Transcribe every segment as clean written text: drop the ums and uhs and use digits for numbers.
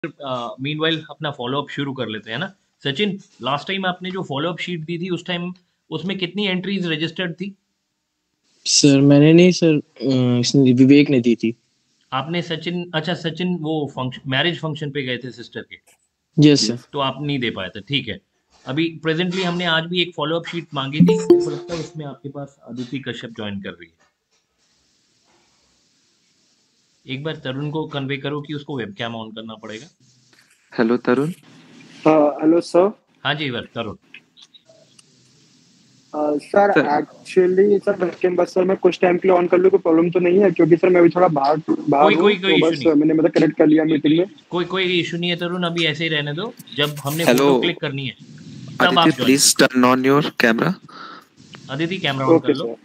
Meanwhile अपना follow up शुरू कर लेते हैं ना। सचिन, लास्ट टाइम आपने जो फॉलो अप शीट दी थी उस टाइम उसमें कितनी एंट्रीज रजिस्टर्ड थी? सर मैंने नहीं सर, इसने विवेक ने दी थी। आपने सचिन, अच्छा सचिन वो फंक्शन मैरिज फंक्शन पे गए थे सिस्टर के, यस सर। तो आप नहीं दे पाए थे, ठीक है। अभी प्रेजेंटली हमने आज भी एक फॉलो अप शीट मांगी थी, मेरे को लगता है उसमें आपके पास अदिति कश्यप ज्वाइन कर रही है। एक बार तरुण को कन्वे करो कि उसको वेब कैम ऑन करना पड़ेगा। हेलो तरुण। Hello sir. हाँ जी sir, Tarun. Sir sir actually sir webcam बस सर मैं कुछ टाइम के लिए ऑन कर लूँ, कोई प्रॉब्लम तो नहीं है? क्योंकि सर मैं अभी थोड़ा बाहर कोई हूँ, कोई कोई तो इशू बस नहीं, मैंने मतलब कनेक्ट कर लिया मीटिंग में। कोई इशू नहीं है तरुण, अभी ऐसे ही रहने दो। जब हमने हेलो फोटो क्लिक करनी है तब अदिति, आप join please turn on your camera. Aditi camera on कर ओके लो। सर।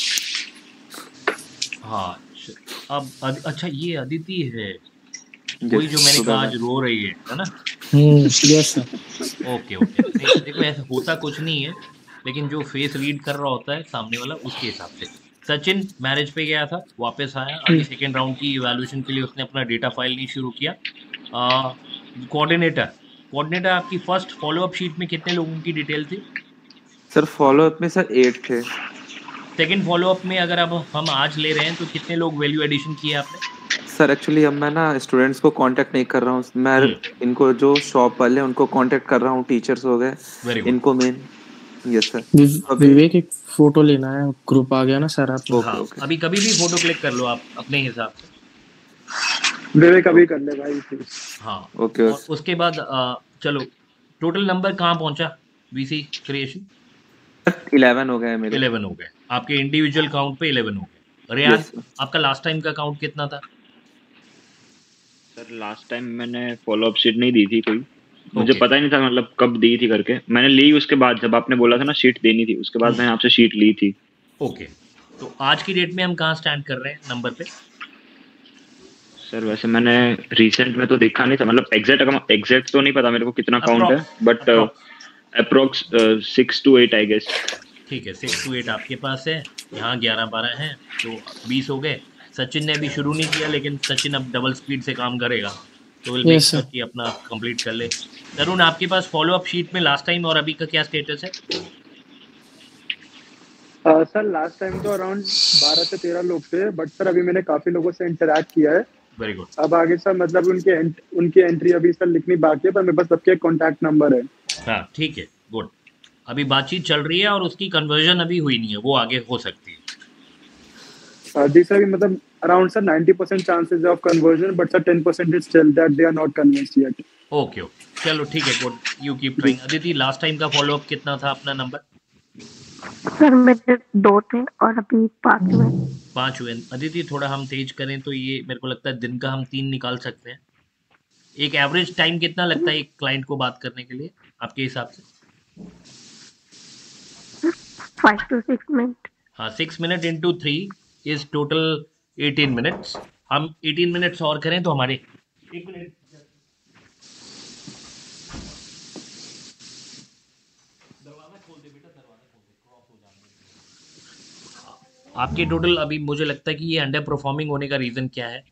हाँ, अब अच्छा ये अदिति है, वही जो यस, मैंने कहा सुबह आज में। रो रही है ना? Yes sir. ओके ओके, नहीं देखो ऐसा होता कुछ नहीं है, लेकिन जो फेस रीड कर रहा होता है सामने वाला उसके हिसाब से। सचिन मैरिज पे गया था, वापस आया, अभी सेकेंड राउंड की इवैल्यूएशन के लिए उसने अपना डेटा फाइल नहीं शुरू किया। कोऑर्डिनेटर, कोऑर्डिनेटर आपकी फर्स्ट फॉलो अप शीट में कितने लोगों की डिटेल थी? सर फॉलो अप में सर 8 थे। सेकेंड फॉलो अप में अगर अब हम आज ले रहे हैं तो कितने लोग वैल्यू एडिशन किए आपने? सर एक्चुअली अब मैं ना स्टूडेंट्स को कांटेक्ट नहीं कर रहा हूँ, मैं इनको जो शॉप वाले हैं उनको कांटेक्ट कर रहा हूँ, टीचर्स हो गए वेरी गुड। इनको मेन। Yes sir. अभी विवेक एक फोटो लेना है, ग्रुप आ गया ना सर आपने। हाँ, ओके ओके अभी कभी भी फोटो क्लिक कर लो आप अपने हिसाब से। विवेक अभी कर ले भाई प्लीज। हाँ, ओके। और उसके बाद चलो, टोटल नंबर कहाँ पहुंचा वीसी क्रिएशन? 11 हो गए हैं मेरे। 11 हो गए आपके इंडिविजुअल काउंट पे, 11 हो गए। Riyaz, yes sir. आपका लास्ट टाइम का काउंट कितना था? सर लास्ट टाइम मैंने फॉलो अप शीट नहीं दी थी कोई, मुझे ओके पता ही नहीं था मतलब कब दी थी करके। मैंने ली उसके बाद, जब आपने बोला था ना शीट देनी थी, उसके बाद मैंने आपसे शीट ली थी। ओके, तो आज की डेट में हम कहाँ स्टैंड कर रहे हैं नंबर पे? सर वैसे मैंने रिसेंट में तो देखा नहीं था, मतलब एग्जैक्ट तो नहीं पता मेरे को कितना काउंट है, approx, but approx, approx 6 to 8 I guess. ठीक है, 6 to 8 आपके पास है, यहाँ 11-12 हैं, तो 20 हो गए। सचिन ने अभी शुरू नहीं किया, लेकिन सचिन अब डबल स्पीड से काम करेगा, तो will make yes sure sir. कि अपना कंप्लीट कर ले। तरुण, आपके पास फॉलो अप शीट में लास्ट टाइम और अभी का क्या स्टेटस है? सर लास्ट टाइम तो अराउंड 12 से 13 लोग थे, बट सर अभी मैंने काफी लोगों से इंटरेक्ट किया है। Very good. अब आगे सर मतलब उनकी एंट्री अभी सर लिखनी बाकी है, पर मेरे पास सबके कॉन्टैक्ट नंबर है। हाँ ठीक है, गुड। अभी बातचीत चल रही है और उसकी कन्वर्जन अभी हुई नहीं है, वो आगे हो सकती है। जी सर, मतलब around sir 90% chances of conversion, but sir 10% is still that they are not convinced yet. Okay okay, चलो ठीक है, good, you keep trying. Aditi, last time का फॉलो अप कितना था अपना नंबर? सर मेरे 2 थे और अभी 5 हुए। 5 हुए। अदिति, थोड़ा हम तेज करें तो ये मेरे को लगता है दिन का हम 3 निकाल सकते हैं। एक एवरेज टाइम कितना लगता है एक क्लाइंट को बात करने के लिए आपके हिसाब से? 5 to 6 मिनट। हाँ, 6 minute into 3 is total 18 minutes. हम 18 मिनट्स और करें तो हमारे, एक मिनट, दरवाजा खोल दे बेटा, दरवाजा खोल दे, क्रॉस हो जाएंगे। आपके टोटल अभी मुझे लगता है कि ये अंडर परफॉर्मिंग होने का रीजन क्या है?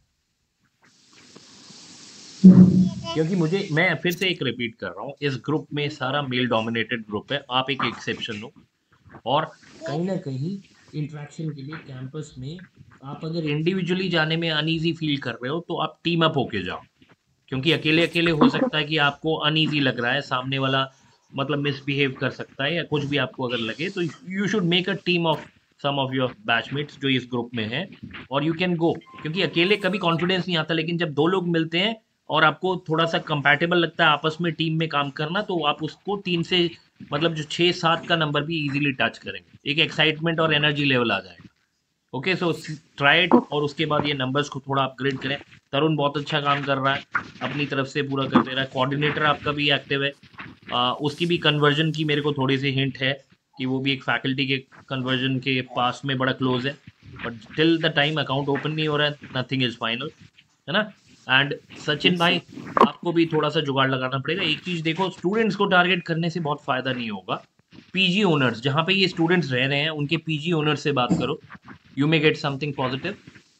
क्योंकि मैं फिर से एक रिपीट कर रहा हूँ, इस ग्रुप में सारा मेल डोमिनेटेड ग्रुप है, आप एक एक्सेप्शन हो, और कहीं ना कहीं इंटरेक्शन के लिए कैंपस में आप अगर इंडिविजुअली जाने में अनईजी फील कर रहे हो तो आप टीम अप होके जाओ। क्योंकि अकेले अकेले हो सकता है कि आपको अनईजी लग रहा है, सामने वाला मतलब मिसबिहेव कर सकता है या कुछ भी आपको अगर लगे, तो you should make a team of some of your batchmates जो इस ग्रुप में है, और यू कैन गो। क्योंकि अकेले कभी कॉन्फिडेंस नहीं आता, लेकिन जब दो लोग मिलते हैं और आपको थोड़ा सा कंपैटिबल लगता है आपस में टीम में काम करना, तो आप उसको 3 से मतलब जो 6-7 का नंबर भी इजीली टच करेंगे, एक एक्साइटमेंट और एनर्जी लेवल आ जाएगा। ओके, सो ट्राई इट, और उसके बाद ये नंबर्स को थोड़ा अपग्रेड करें। तरुण बहुत अच्छा काम कर रहा है, अपनी तरफ से पूरा कर दे रहा है। कोऑर्डिनेटर आपका भी एक्टिव है, उसकी भी कन्वर्जन की मेरे को थोड़ी सी हिंट है कि वो भी एक फैकल्टी के कन्वर्जन के पास में बड़ा क्लोज है, but till the time account open नहीं हो रहा है, नथिंग इज फाइनल, है ना? एंड सचिन भाई, आपको भी थोड़ा सा जुगाड़ लगाना पड़ेगा। एक चीज देखो, स्टूडेंट्स को टारगेट करने से बहुत फायदा नहीं होगा। पीजी ओनर्स, जहाँ पे ये स्टूडेंट्स रह रहे हैं, उनके पीजी ओनर्स से बात करो, you may get something positive.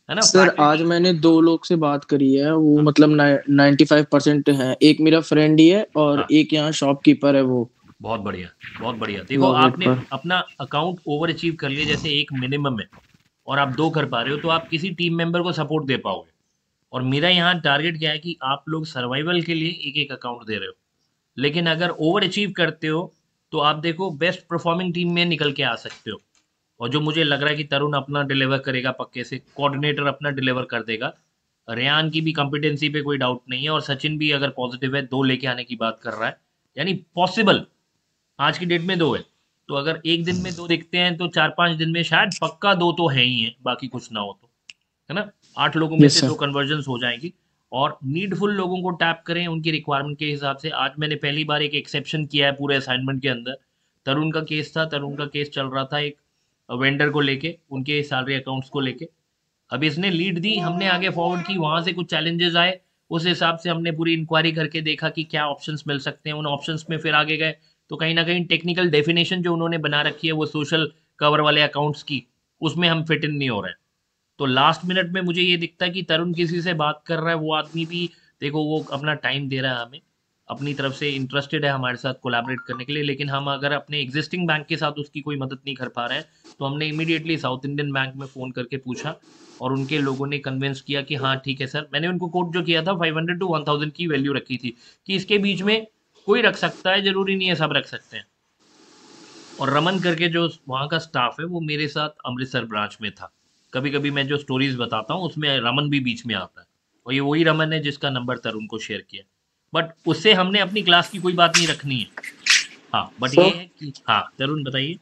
है ना। सर Fact- आज मैंने 2 लोग से बात करी है, वो मतलब 95% है। एक मेरा फ्रेंड ही है और हाँ, एक यहाँ शॉपकीपर है वो बहुत बढ़िया, बहुत बढ़िया। देखो लॉकेट आपने पर। अपना अकाउंट ओवर अचीव कर लिया, जैसे एक मिनिमम है और आप 2 कर पा रहे हो, तो आप किसी टीम मेंबर को सपोर्ट दे पाओगे। और मेरा यहाँ टारगेट क्या है कि आप लोग सर्वाइवल के लिए एक-एक अकाउंट दे रहे हो। लेकिन अगर ओवर अचीव करते हो, तो आप देखो बेस्ट परफॉर्मिंग टीम में निकल के आ सकते हो। और जो मुझे लग रहा है कि तरुण अपना डिलीवर करेगा पक्के से, कोऑर्डिनेटर अपना डिलीवर कर देगा। रेयान की भी कॉम्पिटेंसी पे कोई डाउट नहीं है, और सचिन भी अगर पॉजिटिव है, 2 लेके आने की बात कर रहा है, यानी पॉसिबल आज की डेट में 2 है। तो अगर एक दिन में 2 दिखते हैं, तो 4-5 दिन में शायद पक्का 2 तो है ही है, बाकी कुछ ना हो तो, है ना। 8 लोगों में यस से सर। 2 कन्वर्जन्स हो जाएंगी। और नीडफुल लोगों को टैप करें उनकी रिक्वायरमेंट के हिसाब से। आज मैंने पहली बार एक एक्सेप्शन किया है पूरे असाइनमेंट के अंदर। तरुण का केस था, तरुण का केस चल रहा था एक वेंडर को लेके, उनके सैलरी अकाउंट्स को लेके। अब इसने लीड दी, हमने आगे फॉरवर्ड की, वहां से कुछ चैलेंजेस आए, उस हिसाब से हमने पूरी इंक्वायरी करके देखा कि क्या ऑप्शंस मिल सकते हैं, उन ऑप्शंस में फिर आगे गए। तो कहीं ना कहीं टेक्निकल डेफिनेशन जो उन्होंने बना रखी है वो सोशल कवर वाले अकाउंट्स की, उसमें हम फिट इन नहीं हो रहे हैं। तो लास्ट मिनट में मुझे ये दिखता है कि तरुण किसी से बात कर रहा है, वो आदमी भी देखो वो अपना टाइम दे रहा है हमें, अपनी तरफ से इंटरेस्टेड है हमारे साथ कोलैबोरेट करने के लिए। लेकिन हम अगर अपने एग्जिस्टिंग बैंक के साथ उसकी कोई मदद नहीं कर पा रहे हैं, तो हमने इमीडिएटली साउथ इंडियन बैंक में फ़ोन करके पूछा, और उनके लोगों ने कन्विंस किया कि हाँ ठीक है सर। मैंने उनको कोट जो किया था 500 टू 1000 की वैल्यू रखी थी, कि इसके बीच में कोई रख सकता है, ज़रूरी नहीं है सब रख सकते हैं। और रमन करके जो वहाँ का स्टाफ है, वो मेरे साथ अमृतसर ब्रांच में था। कभी कभी मैं जो स्टोरीज बताता हूँ उसमें रमन भी बीच में आता है, और ये वही रमन है जिसका नंबर तरुण को शेयर किया। बट उससे हमने अपनी क्लास की कोई बात नहीं रखनी है। हाँ, बट ये सर है कि हाँ तरुण बताइए।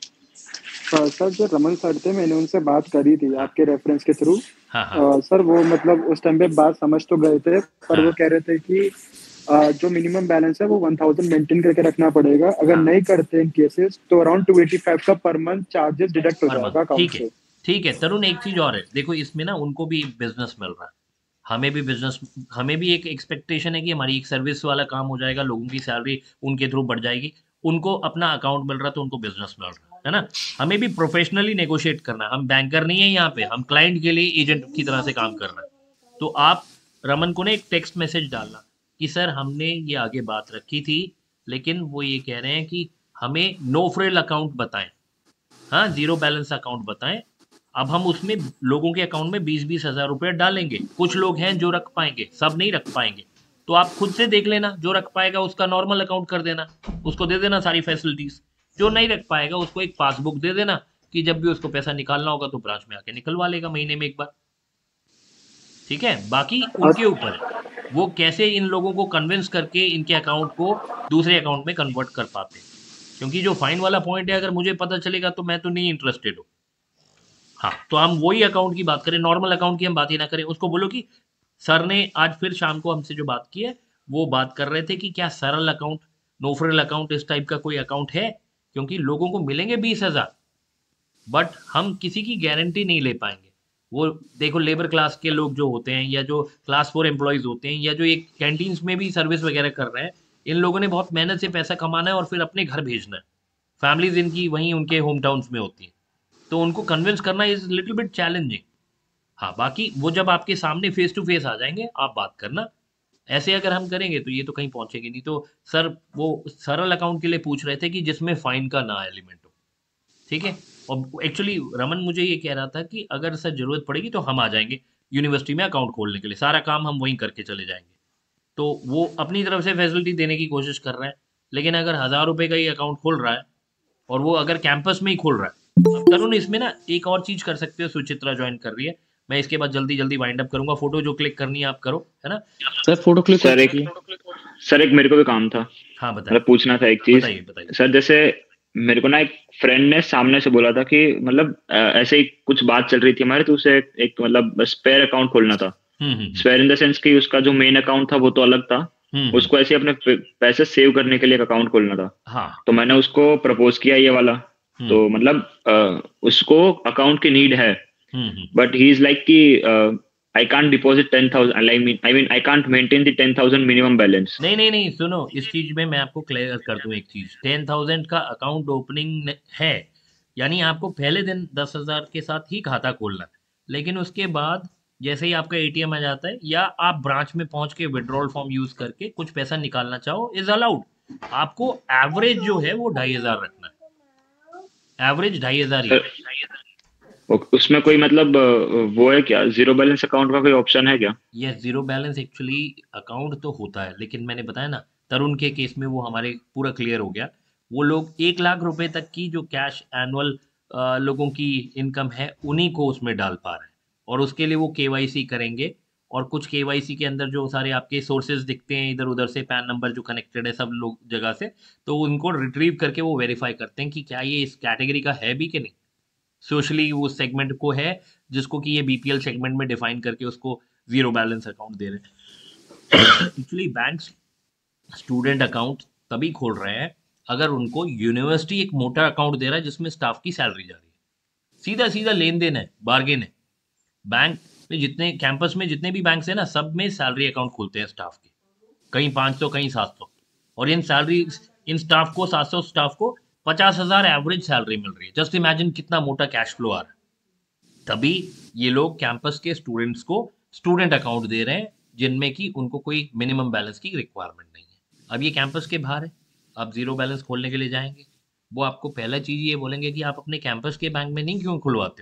सर जो रमन सर थे, मैंने उनसे बात करी थी हाँ आपके रेफरेंस के थ्रू। हाँ हाँ सर वो मतलब उस टाइम पे बात समझ तो गए थे, पर वो हाँ कह रहे थे कि जो मिनिमम बैलेंस है वो 1000 मेंटेन करके रखना पड़ेगा। अगर हाँ, नहीं करते इन केसेस तो अराउंड 285 का पर मंथ चार्जेस डिडक्ट हो पर मंथ जाएगा अकाउंट ठीक है। से। ठीक है तरुण, एक चीज और है, देखो इसमें ना उनको भी बिजनेस मिल रहा है, हमें भी बिजनेस, हमें भी एक एक्सपेक्टेशन है कि हमारी एक सर्विस वाला काम हो जाएगा, लोगों की सैलरी उनके थ्रू बढ़ जाएगी, उनको अपना अकाउंट मिल रहा है तो उनको बिजनेस मिल रहा है ना। हमें भी प्रोफेशनली नेगोशिएट करना है, हम बैंकर नहीं है यहाँ पे, हम क्लाइंट के लिए एजेंट की तरह से काम कर रहे हैं। तो आप रमन को ना एक टेक्स्ट मैसेज डालना कि सर हमने ये आगे बात रखी थी, लेकिन वो ये कह रहे हैं कि हमें नो फ्रिल अकाउंट बताएं, हाँ जीरो बैलेंस अकाउंट बताएं। अब हम उसमें लोगों के अकाउंट में 20-20 हजार रुपये डालेंगे, कुछ लोग हैं जो रख पाएंगे, सब नहीं रख पाएंगे। तो आप खुद से देख लेना, जो रख पाएगा उसका नॉर्मल अकाउंट कर देना, उसको दे देना सारी फैसिलिटीज। जो नहीं रख पाएगा उसको एक पासबुक दे देना, कि जब भी उसको पैसा निकालना होगा तो ब्रांच में आके निकलवा लेगा महीने में एक बार। ठीक है, बाकी उनके ऊपर है वो कैसे इन लोगों को कन्विंस करके इनके अकाउंट को दूसरे अकाउंट में कन्वर्ट कर पाते हैं। क्योंकि जो फाइन वाला पॉइंट है, अगर मुझे पता चलेगा तो मैं तो नहीं इंटरेस्टेड हूँ। हाँ, तो हम वही अकाउंट की बात करें, नॉर्मल अकाउंट की हम बात ही ना करें। उसको बोलो कि सर ने आज फिर शाम को हमसे जो बात की है, वो बात कर रहे थे कि क्या Saral account, no frill account, इस टाइप का कोई अकाउंट है, क्योंकि लोगों को मिलेंगे 20,000, बट हम किसी की गारंटी नहीं ले पाएंगे। वो देखो लेबर क्लास के लोग जो होते हैं, या जो क्लास 4 एम्प्लॉयज होते हैं, या जो एक कैंटीन्स में भी सर्विस वगैरह कर रहे हैं, इन लोगों ने बहुत मेहनत से पैसा कमाना है और फिर अपने घर भेजना है। फैमिलीज इनकी वहीं उनके होम टाउन्स में होती है, तो उनको कन्विंस करना इज लिटिल बिट चैलेंजिंग। हाँ, बाकी वो जब आपके सामने फेस टू फेस आ जाएंगे, आप बात करना। ऐसे अगर हम करेंगे तो ये तो कहीं पहुंचेंगे नहीं। तो सर वो सरल अकाउंट के लिए पूछ रहे थे कि जिसमें फाइन का ना एलिमेंट हो। ठीक है, और एक्चुअली रमन मुझे ये कह रहा था कि अगर सर जरूरत पड़ेगी तो हम आ जाएंगे यूनिवर्सिटी में अकाउंट खोलने के लिए, सारा काम हम वहीं करके चले जाएंगे। तो वो अपनी तरफ से फैसिलिटी देने की कोशिश कर रहा है। लेकिन अगर 1000 रुपए का ही अकाउंट खोल रहा है, और वो अगर कैंपस में ही खोल रहा है, अब तरुण इसमें ना एक और चीज कर सकते हो, सुचित्रा ज्वाइन कर रही है, मैं इसके बाद जल्दी जल्दी वाइंड अप करूंगा। फोटो जो क्लिक करनी है आप करो, है ना। सर फोटो क्लिक सर एक सर एक मेरे को भी काम था, हाँ मतलब बताइए, पूछना था एक चीज। बताइए बताइए। सर जैसे मेरे को ना एक फ्रेंड ने सामने से बोला था कि मतलब ऐसे ही कुछ बात चल रही थी हमारे, तो उसे एक मतलब स्पेयर अकाउंट खोलना था। Hmm spare in the sense कि उसका जो मेन अकाउंट था वो तो अलग था, हम्म उसको ऐसे अपने पैसे सेव करने के लिए एक अकाउंट खोलना था। हाँ तो मैंने उसको प्रपोज किया ये वाला। हम्म तो मतलब उसको अकाउंट की नीड है, hmm but he is like कि I can't deposit 10,000. I mean, I can't maintain the 10,000 minimum balance. नहीं नहीं नहीं, सुनो, इस चीज में मैं आपको क्लियर कर दूं एक चीज। 10,000 का अकाउंट ओपनिंग है, यानी आपको पहले दिन 10,000 के साथ ही खाता खोलना है। लेकिन उसके बाद जैसे ही आपका एटीएम आ जाता है या आप ब्रांच में पहुंच के विड्रॉल फॉर्म यूज करके कुछ पैसा निकालना चाहो इज अलाउड। आपको एवरेज जो है वो 2500 रखना है, एवरेज 2500 ही है। उसमें कोई मतलब वो है क्या, जीरो बैलेंस अकाउंट का कोई ऑप्शन है क्या? ये जीरो बैलेंस एक्चुअली अकाउंट तो होता है, लेकिन मैंने बताया ना तरुण के केस में वो हमारे पूरा क्लियर हो गया। वो लोग 1 लाख रुपए तक की जो कैश एनुअल लोगों की इनकम है उन्हीं को उसमें डाल पा रहे हैं, और उसके लिए वो केवाईसी करेंगे। और कुछ केवाईसी के अंदर जो सारे आपके सोर्सेज दिखते हैं इधर उधर से, पैन नंबर जो कनेक्टेड है सब लोग जगह से, तो उनको रिट्रीव करके वो वेरीफाई करते हैं कि क्या ये इस कैटेगरी का है भी कि नहीं, सोशली वो सेगमेंट को है जिसको कि ये बीपीएल सेगमेंट में डिफाइन करके उसको जीरो बैलेंस अकाउंट दे रहे हैं। एक्चुअली बैंक्स स्टूडेंट अकाउंट तभी खोल रहे हैं अगर उनको यूनिवर्सिटी एक मोटा अकाउंट दे रहा है जिसमें स्टाफ की सैलरी जा रही है। सीधा सीधा लेन देन है, बार्गेन है। बैंक में जितने कैंपस में जितने भी बैंक्स है ना, सब में सैलरी अकाउंट खोलते हैं स्टाफ के, कहीं 500 कहीं 700, और इन स्टाफ को 700 स्टाफ को 50,000 एवरेज सैलरी मिल रही है। जस्ट इमेजिन कितना मोटा कैश फ्लो आ रहा है। तभी ये लोग कैंपस के स्टूडेंट्स को स्टूडेंट अकाउंट दे रहे हैं जिनमें कि उनको कोई मिनिमम बैलेंस की रिक्वायरमेंट नहीं है। अब ये कैंपस के बाहर है, आप जीरो बैलेंस खोलने के लिए जाएंगे, वो आपको पहला चीज ये बोलेंगे कि आप अपने कैंपस के बैंक में नहीं क्यों खुलवाते हो।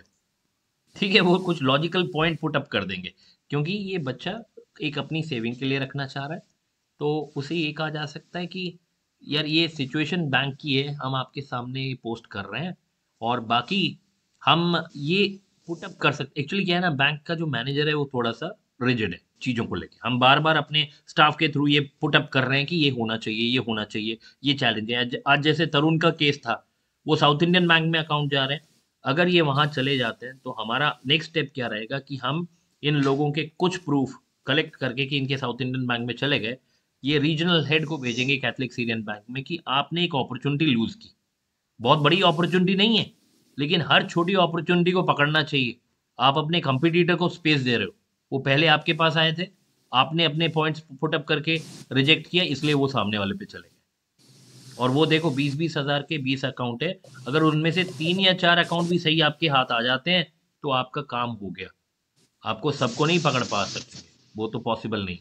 ठीक है, वो कुछ लॉजिकल पॉइंट पुट अप कर देंगे, क्योंकि ये बच्चा एक अपनी सेविंग के लिए रखना चाह रहा है। तो उसे ये कहा जा सकता है कि यार ये सिचुएशन बैंक की है, हम आपके सामने पोस्ट कर रहे हैं, और बाकी हम ये पुट अप कर सकते। एक्चुअली क्या है ना, बैंक का जो मैनेजर है वो थोड़ा सा रिजिड है चीज़ों को लेके। हम बार बार अपने स्टाफ के थ्रू ये पुट अप कर रहे हैं कि ये होना चाहिए, ये होना चाहिए, ये चैलेंज है। आज जैसे तरुण का केस था, वो साउथ इंडियन बैंक में अकाउंट जा रहे हैं, अगर ये वहाँ चले जाते हैं तो हमारा नेक्स्ट स्टेप क्या रहेगा कि हम इन लोगों के कुछ प्रूफ कलेक्ट करके कि इनके साउथ इंडियन बैंक में चले गए, ये रीजनल हेड को भेजेंगे कैथलिक सीरियन बैंक में कि आपने एक अपॉर्चुनिटी लूज की। बहुत बड़ी अपॉर्चुनिटी नहीं है, लेकिन हर छोटी अपॉर्चुनिटी को पकड़ना चाहिए। आप अपने कंपटीटर को स्पेस दे रहे हो, वो पहले आपके पास आए थे, आपने अपने पॉइंट्स पुट अप करके रिजेक्ट किया, इसलिए वो सामने वाले पे चले गए। और वो देखो 20-20 हज़ार के 20 अकाउंट है, अगर उनमें से 3 या 4 अकाउंट भी सही आपके हाथ आ जाते हैं तो आपका काम हो गया। आपको सबको नहीं पकड़ पा सकते, वो तो पॉसिबल नहीं।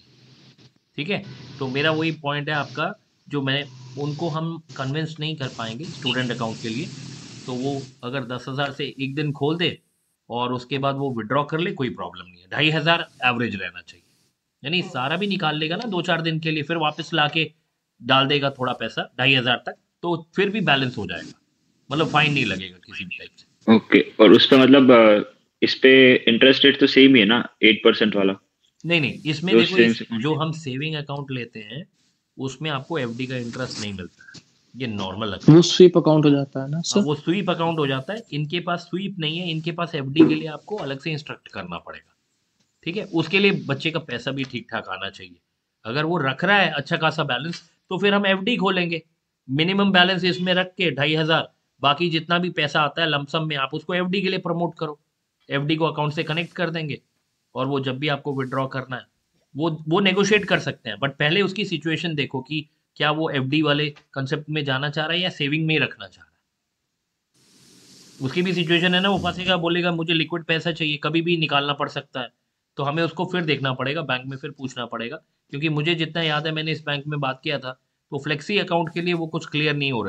ठीक है, तो मेरा वही पॉइंट है आपका, जो मैं उनको हम कन्विंस नहीं कर पाएंगे स्टूडेंट अकाउंट के लिए, तो वो अगर 10,000 से एक दिन खोल दे और उसके बाद वो विड्रॉ कर ले, कोई प्रॉब्लम नहीं है। 2,500 एवरेज रहना चाहिए, यानी सारा भी निकाल लेगा ना 2-4 दिन के लिए, फिर वापस लाके डाल देगा थोड़ा पैसा 2,500 तक, तो फिर भी बैलेंस हो जाएगा, मतलब फाइन नहीं लगेगा किसी भी टाइप से। ओके, और उस पे मतलब इस पे इंटरेस्ट रेट तो सेम ही है ना, 8% वाला? नहीं, इसमें जो देखो सेम जो हम सेविंग अकाउंट लेते हैं उसमें आपको एफडी का इंटरेस्ट नहीं मिलता है, ये नॉर्मल अकाउंट, वो स्वीप अकाउंट हो जाता है ना सर? वो स्वीप अकाउंट हो जाता है। इनके पास स्वीप नहीं है, इनके पास एफडी के लिए आपको अलग से इंस्ट्रक्ट करना पड़ेगा। ठीक है, उसके लिए बच्चे का पैसा भी ठीक ठाक आना चाहिए। अगर वो रख रहा है अच्छा खासा बैलेंस, तो फिर हम एफडी खोलेंगे, मिनिमम बैलेंस इसमें रख के 2,500, बाकी जितना भी पैसा आता है लमसम में आप उसको एफडी के लिए प्रमोट करो, एफडी को अकाउंट से कनेक्ट कर देंगे, और वो जब भी आपको विड्रॉ करना है वो नेगोशिएट कर सकते हैं। बट पहले उसकी सिचुएशन देखो कि क्या वो एफडी वाले कंसेप्ट में जाना चाह रहा है या सेविंग में ही रखना चाह रहा है। उसकी भी सिचुएशन है ना, वो फंसेगा, बोलेगा मुझे लिक्विड पैसा चाहिए, कभी भी निकालना पड़ सकता है, तो हमें उसको फिर देखना पड़ेगा, बैंक में फिर पूछना पड़ेगा। क्योंकि मुझे जितना याद है, मैंने इस बैंक में बात किया था, तो फ्लेक्सी अकाउंट के लिए वो कुछ क्लियर नहीं हो रहे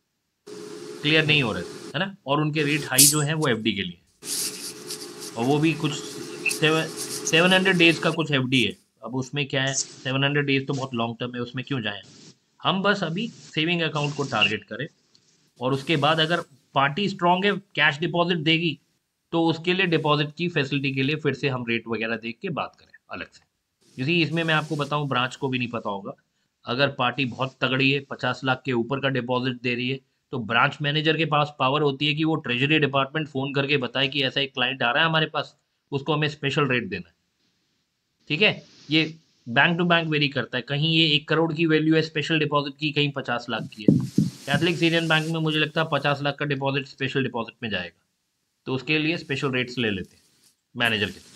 थे, है ना, और उनके रेट हाई जो है वो एफडी के लिए, और वो भी कुछ 700 डेज का कुछ एफडी है। अब उसमें क्या है, 700 डेज तो बहुत लॉन्ग टर्म है, उसमें क्यों जाएं हम। बस अभी सेविंग अकाउंट को टारगेट करें, और उसके बाद अगर पार्टी स्ट्रांग है, कैश डिपॉजिट देगी, तो उसके लिए डिपॉजिट की फैसिलिटी के लिए फिर से हम रेट वगैरह देख के बात करें अलग से। क्योंकि इसमें मैं आपको बताऊं, ब्रांच को भी नहीं पता होगा, अगर पार्टी बहुत तगड़ी है, 50 लाख के ऊपर का डिपॉजिट दे रही है, तो ब्रांच मैनेजर के पास पावर होती है कि वो ट्रेजरी डिपार्टमेंट फ़ोन करके बताए कि ऐसा एक क्लाइंट आ रहा है हमारे पास, उसको हमें स्पेशल रेट देना है। ठीक है, ये बैंक टू बैंक वेरी करता है, कहीं ये 1 करोड़ की वैल्यू है स्पेशल डिपॉजिट की, कहीं 50 लाख की है। कैथलिक सीरियन बैंक में मुझे लगता है 50 लाख का डिपॉजिट स्पेशल डिपॉजिट में जाएगा, तो उसके लिए स्पेशल रेट्स ले लेते हैं मैनेजर के।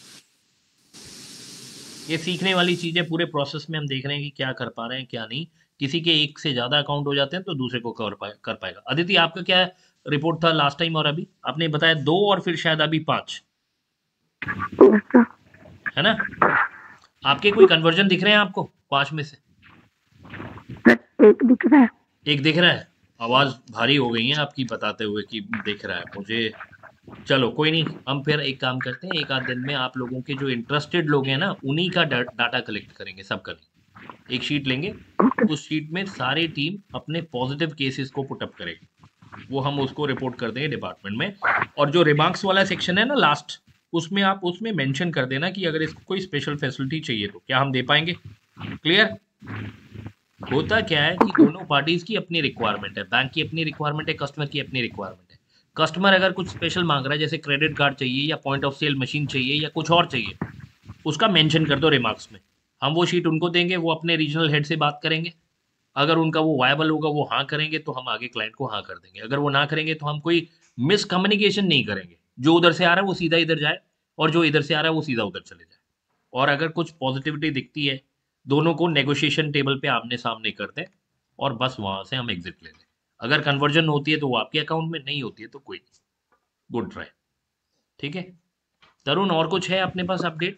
ये सीखने वाली चीज़ है, पूरे प्रोसेस में हम देख रहे हैं कि क्या कर पा रहे हैं क्या नहीं। किसी के एक से ज़्यादा अकाउंट हो जाते हैं तो दूसरे को कर पाएगा। अदिति, आपका क्या रिपोर्ट था लास्ट टाइम, और अभी आपने बताया 2 और फिर शायद अभी 5? Yes sir. है ना? आपके कोई कन्वर्जन दिख रहे हैं आपको 5 में से? सर एक दिख रहा है। एक दिख रहा है? आवाज भारी हो गई है आपकी बताते हुए कि दिख रहा है मुझे। चलो कोई नहीं, हम फिर एक काम करते हैं, एक आध दिन में आप लोगों के जो इंटरेस्टेड लोग हैं ना, उन्हीं का डाटा कलेक्ट करेंगे सबका। एक शीट लेंगे, उस शीट में सारी टीम अपने पॉजिटिव केसेस को पुटअप करेगी, वो हम उसको रिपोर्ट कर देंगे डिपार्टमेंट में। और जो रिमार्क्स वाला सेक्शन है ना लास्ट, उसमें आप उसमें मेंशन कर देना कि अगर इसको कोई स्पेशल फैसिलिटी चाहिए तो क्या हम दे पाएंगे। क्लियर? होता क्या है कि दोनों पार्टीज की अपनी रिक्वायरमेंट है, बैंक की अपनी रिक्वायरमेंट है, कस्टमर की अपनी रिक्वायरमेंट है। कस्टमर अगर कुछ स्पेशल मांग रहा है, जैसे क्रेडिट कार्ड चाहिए या पॉइंट ऑफ सेल मशीन चाहिए या कुछ और चाहिए, उसका मेंशन कर दो रिमार्क्स में। हम वो शीट उनको देंगे, वो अपने रीजनल हेड से बात करेंगे, अगर उनका वो वायबल होगा वो हाँ करेंगे तो हम आगे क्लाइंट को हाँ कर देंगे, अगर वो ना करेंगे तो हम कोई मिसकम्युनिकेशन नहीं करेंगे। जो उधर से आ रहा है वो सीधा इधर जाए और जो इधर से आ रहा है वो सीधा उधर चले जाए। और अगर कुछ पॉजिटिविटी दिखती है, दोनों को नेगोशिएशन टेबल पे आमने सामने कर दें और बस वहां से हम एग्जिट ले लें। अगर कन्वर्जन होती है तो वो आपके अकाउंट में, नहीं होती है तो कोई नहीं। Good try. ठीक है तरुण, और कुछ है अपने पास अपडेट?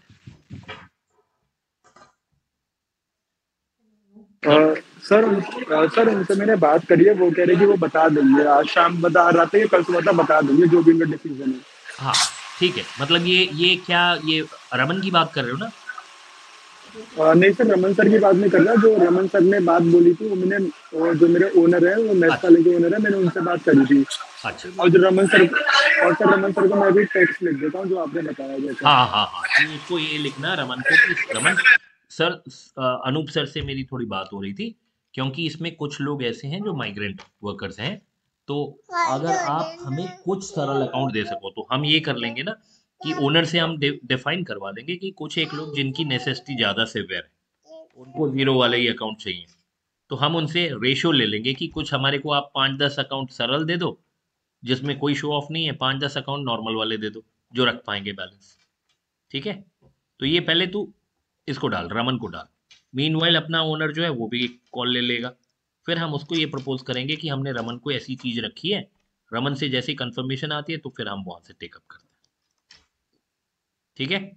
सर उनसे मैंने बात करी है, वो कह रहे कि वो बता देंगे, आज शाम बता रहा था, कल सुबह तक बता देंगे जो भी उनका डिसीजन है। हाँ ठीक है, मतलब ये क्या, ये रमन की बात कर रहे हो ना? नहीं सर, रमन सर की बात नहीं कर रहा, जो रमन सर ने बात बोली थी वो मैंने, जो मेरे ओनर है, वो मेस वाले के ओनर है, मैंने उनसे बात करी थी। अच्छा। और जो रमन सर, और सर रमन सर को मैं भी टेक्स्ट लिख देता हूँ जो आपने बताया जैसा। हाँ हाँ हाँ, तो उसको ये लिखना रमन को कि रमन सर, अनूप सर से मेरी थोड़ी बात हो रही थी, क्योंकि इसमें कुछ लोग ऐसे हैं जो माइग्रेंट वर्कर्स हैं, तो अगर आप हमें कुछ सरल अकाउंट दे सको तो हम ये कर लेंगे ना कि ओनर से हम डिफाइन करवा देंगे कि कुछ एक लोग जिनकी नेसेसिटी ज़्यादा सेवियर है, उनको 0 वाले ही अकाउंट चाहिए, तो हम उनसे रेशियो ले लेंगे कि कुछ हमारे को आप 5-10 अकाउंट सरल दे दो जिसमें कोई शो ऑफ नहीं है, 5-10 अकाउंट नॉर्मल वाले दे दो जो रख पाएंगे बैलेंस। ठीक है, तो ये पहले तू इसको डाल, रमन को डाल। मीनवाइल अपना ओनर जो है वो भी कॉल ले लेगा, फिर हम उसको ये प्रपोज करेंगे कि हमने रमन को ऐसी चीज रखी है, रमन से जैसी कंफर्मेशन आती है तो फिर हम वहां से टेकअप करते हैं। ठीक है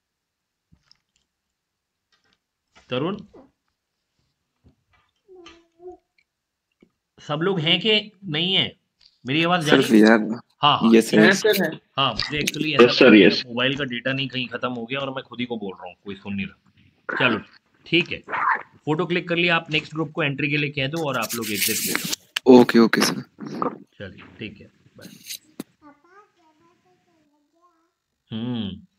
तरुण, सब लोग हैं कि नहीं है? मेरी आवाज जा रही है? हाँ हाँ यस सर है। हाँ, मुझे actually Yes, sir, yes. Mobile का डेटा नहीं कहीं खत्म हो गया और मैं खुद ही को बोल रहा हूँ, कोई सुन नहीं रहा। चलो ठीक है, फोटो क्लिक कर लिया, आप नेक्स्ट ग्रुप को एंट्री के लिए कह दो और आप लोग एग्जिट ले लो। Okay okay sir. चलिए ठीक है, बाय।